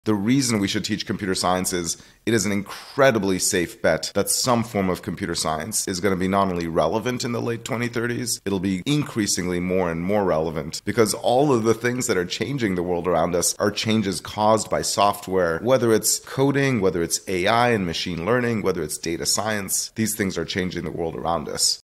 The reason we should teach computer science is it is an incredibly safe bet that some form of computer science is going to be not only relevant in the late 2030s, it'll be increasingly more and more relevant because all of the things that are changing the world around us are changes caused by software, whether it's coding, whether it's AI and machine learning, whether it's data science. These things are changing the world around us.